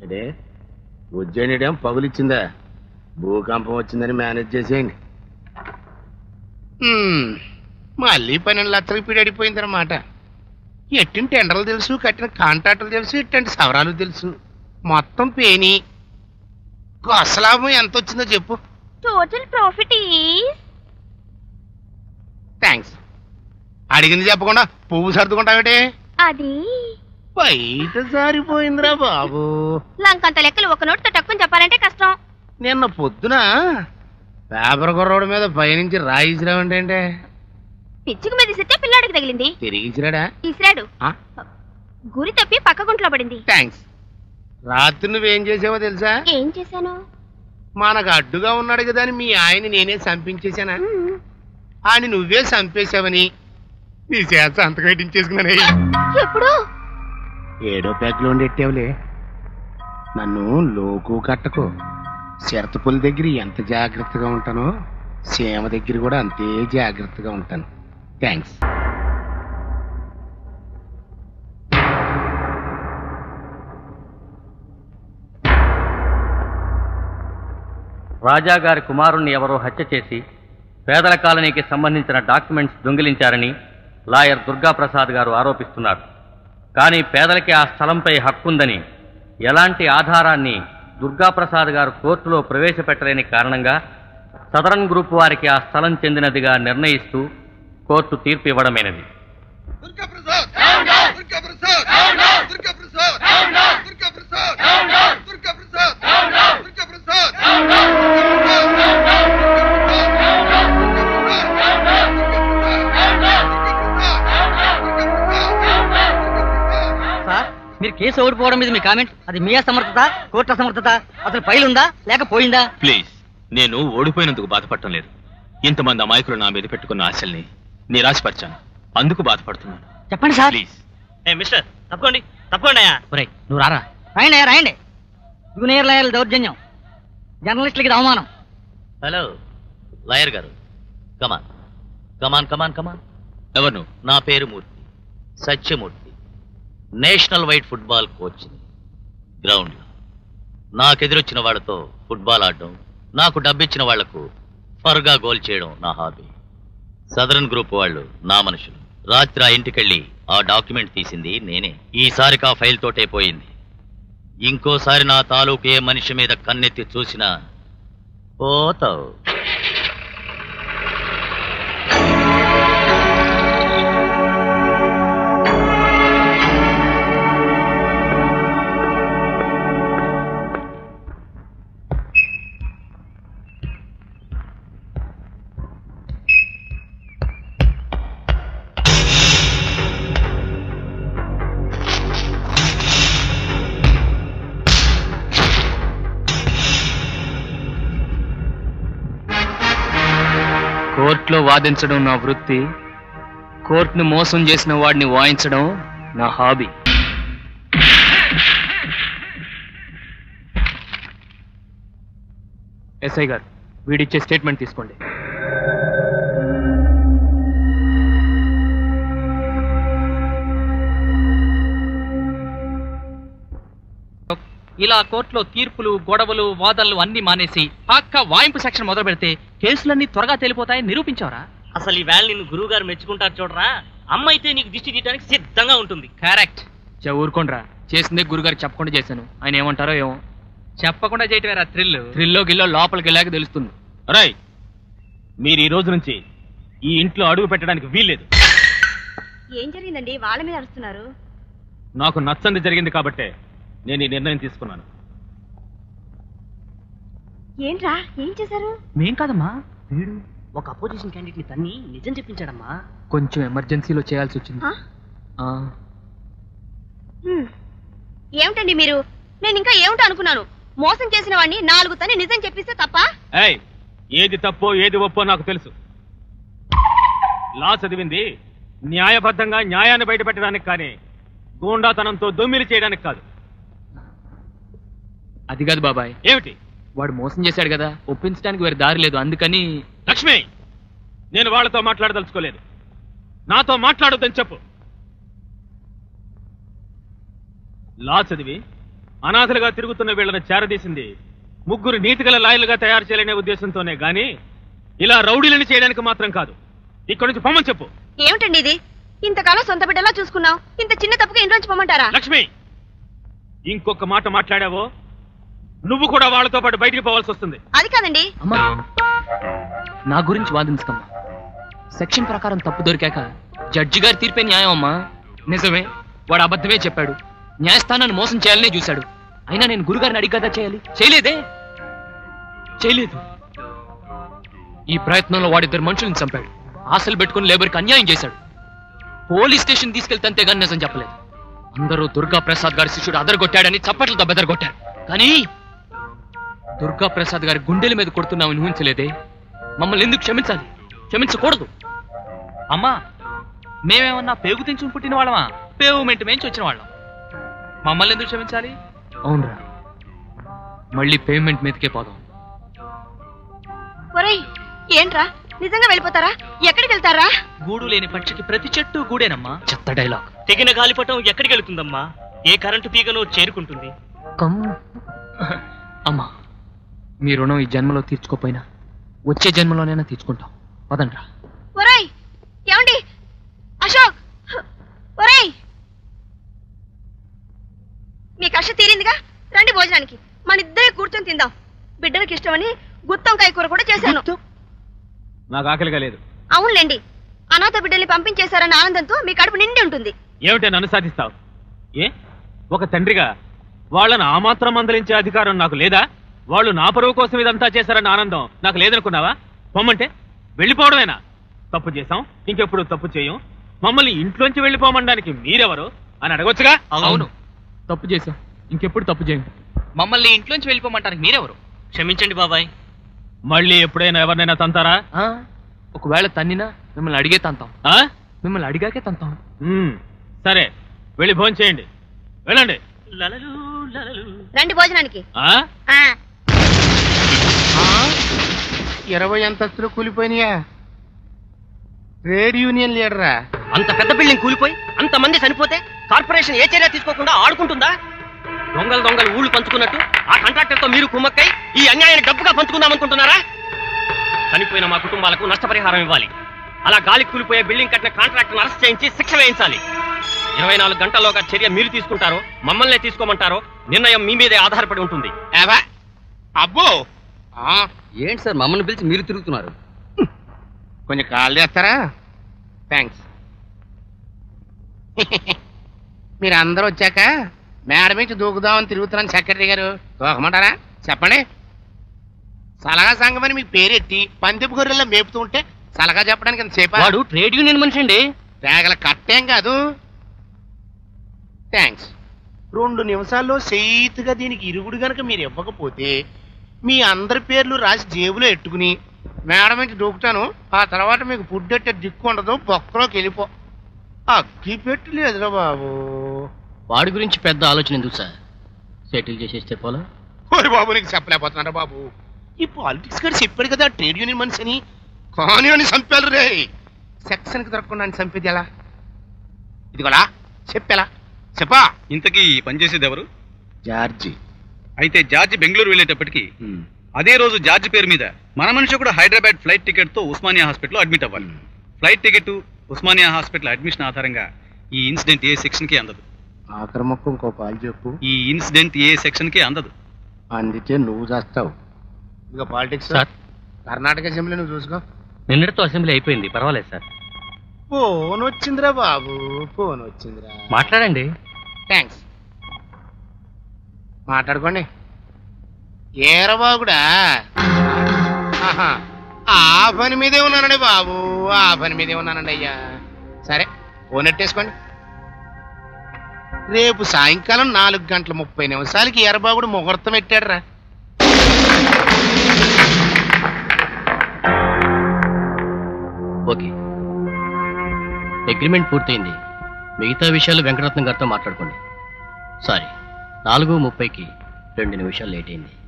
అదే ఉజ్జయినిడేం పగులిచ్చిందా? భూకంపం వచ్చిందని మేనేజ్ చేసేయండి. మళ్ళీ 12 లక్షలకు పీడడిపోయిందన్నమాట. ఎట్టిన టెండర్లు తెలుసు, కట్టిన కాంట్రాక్టులు తెలుసు, ఇట్టంటి సవరాలు తెలుసు. మొత్తం పేని. కొసలాభం ఎంత వచ్చిందో చెప్పు. Total profit is. థ్యాంక్స్. అడిగింది చెప్పకుండా పువ్వు సర్దుకుంటావేటే? అది బయట సారిపోయిందిరా బాబు. లంకంత లెక్కలు ఒక నోటితో టక్కుని చెప్పాలంటే కష్టం. నిన్న పొద్దున పేపర్ కుర్రోడు మీద పైనుంచి రాయిసిరావంటే పిచ్చుకు మీద ఇసిరితే పిల్లాడికి తగిలింది. తిరిగి ఇసిరాడా? ఇసిరాడు. గురి తప్పి పక్క గుంట్లో పడింది. థ్యాంక్స్. రాత్రి నువ్వేం చేసావో తెలుసా? ఏం చేశాను? మనకు అడ్డుగా ఉన్నాడు కదా అని మీ ఆయన్ని నేనే చంపించేశానా? ఆయన నువ్వే చంపేశావని నీ చేత సంతకం పెట్టించేసుకున్నానే. ఎప్పుడు? 7వ ప్యాక్లో ఉండేట్టేవులే. నన్ను లోకు కట్టకు. చిరతపుల దగ్గర ఎంత జాగ్రత్తగా ఉంటానో సీమ దగ్గర కూడా అంతే జాగ్రత్తగా ఉంటాను. థ్యాంక్స్. రాజాగారి కుమారుణ్ణి ఎవరో హత్య చేసి పేదల కాలనీకి సంబంధించిన డాక్యుమెంట్స్ దొంగిలించారని లాయర్ దుర్గాప్రసాద్ గారు ఆరోపిస్తున్నారు. కానీ పేదలకి ఆ స్థలంపై హక్కుందని ఎలాంటి ఆధారాన్ని దుర్గాప్రసాద్ గారు కోర్టులో ప్రవేశపెట్టలేని కారణంగా సదరన్ గ్రూప్ వారికి ఆ స్థలం చెందినదిగా నిర్ణయిస్తూ కోర్టు తీర్పు ఇవ్వడమైనది. మీరు కేసు ఓడిపోవడం మీద మీ కామెంట్, అది మీ అసమర్థత, కోర్టు అసమర్థత? అసలు ఫైల్ ఉందా లేకపోయిందా? ప్లీజ్, నేను ఓడిపోయినందుకు బాధపడటం లేదు. ఇంతమంది అమాయకులు నా మీద పెట్టుకున్న ఆశల్ని నిరాశపరిచాను, అందుకు బాధపడుతున్నాను. చెప్పండి సార్. ప్లీజ్. మిస్టర్ తప్పకోండి, తప్పకోండి. నువ్వు రారా. రాయండి అయ్యా, రాయండి. జూనియర్ లాయర్ల దౌర్జన్యం, జర్నలిస్టులకి అవమానం. హలో లాయర్ గారు, కమాన్ కమాన్ కమాన్ కమాన్. ఎవరు నువ్వు? నా పేరు Murthy, Satyamurthy. National wide football coach. గ్రౌండ్లో నాకెదురొచ్చిన వాళ్ళతో ఫుట్బాల్ ఆడడం, నాకు డబ్బిచ్చిన వాళ్లకు ఫర్గా గోల్ చేయడం నా హాబీ. సదరన్ గ్రూప్ వాళ్ళు నా మనుషులు. రాత్రి ఆ ఇంటికెళ్ళి ఆ డాక్యుమెంట్ తీసింది నేనే. ఈసారికి ఆ ఫైల్ తోటే పోయింది. ఇంకోసారి నా తాలూకు ఏ మనిషి మీద కన్నెత్తి చూసినా పోతావు. కోర్టులో వాదించడం నా వృత్తి, కోర్టును మోసం చేసిన వాడిని వాయించడం నా హాబీ. ఎస్ఐ గారు, వీడిచ్చే స్టేట్మెంట్ తీసుకోండి. ఇలా కోర్టులో తీర్పులు, గొడవలు, వాదనలు అన్ని మానేసి పక్క వాయింపు సెక్షన్ మొదలు పెడితే కేసులన్నీ త్వరగా తెలిపోతాయని నిరూపించావరా? అసలు ఈ వేళ నిన్ను గురువు గారు మెచ్చుకుంటారు చూడరా. అమ్మ అయితే నీకు దిష్టి తీయడానికి సిద్ధంగా ఉంటుంది. కరెక్ట్. ఊరుకోండ్రా, చేసిందే గురుగారు చెప్పకుండా చేశాను. ఆయన ఏమంటారో ఏమో. చెప్పకుండా చేయటమేరా థ్రిల్లో గిల్లో లోపలికి వెళ్ళాక తెలుస్తుంది. రాయ్, మీరు ఈ రోజు నుంచి ఈ ఇంట్లో అడుగు పెట్టడానికి వీల్లేదు. ఏం జరిగిందండి? వాళ్ళ మీద అరుస్తున్నారు. నాకు నచ్చంది జరిగింది కాబట్టే నేను ఈ నిర్ణయం తీసుకున్నాను. ఏంట్రా, ఏం చేశారు? మేం కాదమ్మా, వీడు ఒక అపోజిషన్ క్యాండిడేట్ ని తన్ని నిజం చెప్పించాడమ్మా. కొంచెం ఎమర్జెన్సీలో చేయాల్సి వచ్చింది. ఏమిటండి మీరు? నేను ఇంకా ఏమిటో అనుకున్నాను. మోసం చేసిన వాడిని 4 తని నిజం చెప్పిస్తే తప్ప? ఏది తప్పో ఏది ఒప్పో నాకు తెలుసు. లా చదివింది న్యాయబద్ధంగా న్యాయాన్ని బయటపెట్టడానికి కానీ గూండాతనంతో దొమ్మిలి చేయడానికి కాదు. అది కాదు బాబాయ్. ఏమిటి? వాడు మోసం చేశాడు కదా, ఒప్పించడానికి వేరే దారి లేదు. అందుకని. లక్ష్మి, నేను వాళ్ళతో మాట్లాడదలుచుకోలేదు. నాతో మాట్లాడొద్దని చెప్పు. లా చదివి అనాథలుగా తిరుగుతున్న వీళ్ళని చేరదీసింది ముగ్గురు నీతిగల లాయర్లుగా తయారు చేయాలనే ఉద్దేశంతోనే గాని ఇలా రౌడీలను చేయడానికి మాత్రం కాదు. ఇక్కడి నుంచి పొమ్మని చెప్పు. ఏమిటండి ఇది? ఇంతకాలం సొంత బిడ్డలా చూసుకున్నావు, ఇంత చిన్న తప్పుగా ఇంట్లోంచి పొమ్మంటారా? లక్ష్మి, ఇంకొక మాట మాట్లాడావో నువ్వు కూడా వాళ్ళతో పాటు బయటికి పోవాల్సి వస్తుంది. అది కాదండి. అమ్మా, నా గురించి వాదించకమ్మా. సెక్షన్ ప్రకారం తప్పు దొరికాక జడ్జి గారి తీర్పే న్యాయం అమ్మా. నిజమే, వాడు అబద్ధమే చెప్పాడు, న్యాయస్థానాన్ని మోసం చేయాలనే చూశాడు. అయినా నేను గురుగారిని అడిగి కదా చేయాలి. చేయలేదు. ఈ ప్రయత్నంలో వాడిద్దరు మనుషుల్ని చంపాడు. ఆశలు పెట్టుకుని లేబర్కి అన్యాయం చేశాడు. పోలీస్ స్టేషన్ తీసుకెళ్తే అంతేగాని నిజం చెప్పలేదు. అందరూ దుర్గా ప్రసాద్ గారి శిష్యుడు అదరగొట్టాడని చప్పట్లతో బెదరగొట్టారు. కానీ దుర్గా ప్రసాద్ గారి గుండెల మీద కొడుతున్నామని ఊహించలేదే. మమ్మల్ని ఎందుకు క్షమించాలి? క్షమించకూడదు. అమ్మా, మేమేమన్నా పేగు తెంచుకుని పుట్టిన వాళ్ళమా? పేమెంట్ మేంచి వచ్చిన వాళ్ళం. మమ్మల్ని ఎందుకు క్షమించాలి? అవునరా, మళ్ళీ పేమెంట్ మీదకే పోదాం. ఒరేయ్, ఏంట్రా నిజంగా వెళ్ళిపోతారా? ఎక్కడికి వెళ్తారా? గూడు లేని పక్షికి ప్రతి చెట్టు గూడేనమ్మా. చెత్త డైలాగ్. తెగిన గాలిపటం ఎక్కడికి వెళుతుందమ్మా? ఏ కరెంటు తీగను చేరుకుంటుంది? అమ్మా, మీ రుణం ఈ జన్మలో తీర్చుకోపోయినా వచ్చే జన్మలోనైనా తీర్చుకుంటాం. పదండ్రా. ఒరేయ్, ఏమండి? అశోక్, ఒరేయ్, మీ కష్ట తీరిందిగా, రండి భోజనానికి. మన ఇద్దరే కూర్చొని తిందాం. బిడ్డలకు ఇష్టమని గుత్తొంకాయ కూర కూడా చేశాను. నాకు ఆకలిగా లేదు. అవునులేండి, అనాథ బిడ్డల్ని పంపించేశారన్న ఆనందంతో మీ కడుపు నిండి ఉంటుంది. ఏమిటే నన్ను సాధిస్తావు? ఏ ఒక తండ్రిగా వాళ్ళను ఆ మాత్రం మందలించే అధికారం నాకు లేదా? వాళ్ళు నా పరువు కోసం ఇదంతా చేశారన్న ఆనందం నాకు లేదనుకున్నావా? పొమ్మంటే వెళ్ళిపోవడమేనా? తప్పు చేశాం, ఇంకెప్పుడు తప్పు చేయం, మమ్మల్ని ఇంట్లోంచి వెళ్ళిపోమనడానికి మీరెవరు అని అడగొచ్చుగా. అవును, తప్పు చేశాం, ఇంకెప్పుడు తప్పు చేయం. మమ్మల్ని ఇంట్లోంచి వెళ్ళిపోమంటానికి మీరెవరు? క్షమించండి బాబాయ్. మళ్ళీ ఎప్పుడైనా ఎవరినైనా తంతారా? ఒకవేళ తన్నినా మిమ్మల్ని అడిగే తంతాం. మిమ్మల్ని అడిగాకే తంతాం. సరే, వెళ్ళి భోజనం చేయండి. వెళ్ళండి. రండి భోజనానికి. 20 అంతస్తులు కూలిపోయినాయా? Trade union లీడరా? అంత పెద్ద బిల్డింగ్ కూలిపోయి అంతమంది చనిపోతే కార్పొరేషన్ ఏ చర్య తీసుకోకుండా ఆడుకుంటుందా? దొంగలు ఊళ్ళు పంచుకున్నట్టు ఆ కాంట్రాక్టర్ తో మీరు కుమ్మక్కై ఈ అన్యాయాన్ని డబ్బుగా పంచుకుందామనుకుంటున్నారా? చనిపోయిన మా కుటుంబాలకు నష్టపరిహారం ఇవ్వాలి. అలా గాలి కూలిపోయే బిల్డింగ్ కట్టిన కాంట్రాక్టర్ అరెస్ట్ చేయించి శిక్ష వేయించాలి. 24 గంటల్లోగా చర్య మీరు తీసుకుంటారో మమ్మల్నే తీసుకోమంటారో నిర్ణయం మీ మీదే ఆధారపడి ఉంటుంది. అబ్బో, ఏంటి సార్ మమ్మల్ని పిలిచి మీరు తిరుగుతున్నారు? కొంచెం కాల్ చేస్తారా? థ్యాంక్స్. మీరు అందరూ వచ్చాక మేడ నుంచి దూకుదామని తిరుగుతున్నాను సెక్రటరీ గారు. దూకమంటారా? చెప్పండి. సలహా సంఘం అని మీకు పేరెట్టి పందిపు గొర్రెల్లో మేపుతూ ఉంటే సలహా చెప్పడానికి ఎంత సేపా? వాడు ట్రేడ్ యూనియన్ మనిషి అండి. తేగల కట్టేం కాదు. థ్యాంక్స్. 2 నిమిషాల్లో చేతుగా దీనికి ఇరుగుడు గనక మీరు ఇవ్వకపోతే మీ అందరి పేర్లు రాసి జేబులో ఎట్టుకుని మేడం నుంచి దూకుతాను. ఆ తర్వాత మీకు ఫుడ్ ఎట్టే దిక్కు ఉండదు, బొక్కలోకి వెళ్ళిపో. అగ్గి పెట్టలేదురా బాబు. వాడి గురించి పెద్ద ఆలోచన ఎందుకు సార్? సెటిల్ చేసేస్తే పోలా. ఓరి బాబు, నీకు చెప్పలేకపోతున్నారా బాబు? ఈ పాలిటిక్స్ గారు చెప్పాడు కదా ట్రేడ్ యూనియన్ మనిషి అని. కానీ అని చంపారు రే. సెక్షన్ కి దొరకకుండా అని చంపేది ఎలా? ఇదిగోలా చెప్పేలా చెప్పా. ఇంతకీ పనిచేసేది ఎవరు? జార్జి. అయితే జార్జి బెంగళూరు వెళ్ళేటప్పటికి అదే రోజు జార్జి పేరు మీద మన మనిషి కూడా హైదరాబాద్ ఫ్లైట్ టికెట్ తో ఉస్మానియా హాస్పిటల్ అడ్మిట్ అవ్వాలి. Flight ticket Osmania hospital admission ఆధారంగా ఈ ఇన్సిడెంట్ ఏ సెక్షన్ కి అందదు. ఆక్రమకు ఇంకో పాలు చెప్పు. ఈ ఇన్సిడెంట్ ఏ సెక్షన్ కి అందదు. అందుకే నువ్వు చేస్తావు. ఇక పాలిటిక్స్ కర్ణాటక అసెంబ్లీ నువ్వు చూసుకో. నిన్నటితో అసెంబ్లీ అయిపోయింది, పర్వాలేదు సార్. ఫోన్ వచ్చిందిరా బాబు, ఫోన్ వచ్చిందిరా. మాట్లాడండి. థ్యాంక్స్. మాట్లాడుకోండి. ఏరబాగుడా? ఆ పని మీదే ఉన్నానండి బాబు, ఆ పని మీదే ఉన్నానండి అయ్యా. సరే, ఫోన్ ఎట్టేసుకోండి. రేపు సాయంకాలం 4:30 ఎర్రబాగుడు ముహూర్తం పెట్టాడు రా. ఓకే, అగ్రిమెంట్ పూర్తయింది. మిగతా విషయాలు వెంకటరత్నం గారితో మాట్లాడుకోండి. సారీ, 4:30కి 2 నిమిషాలు లేట్ అయింది.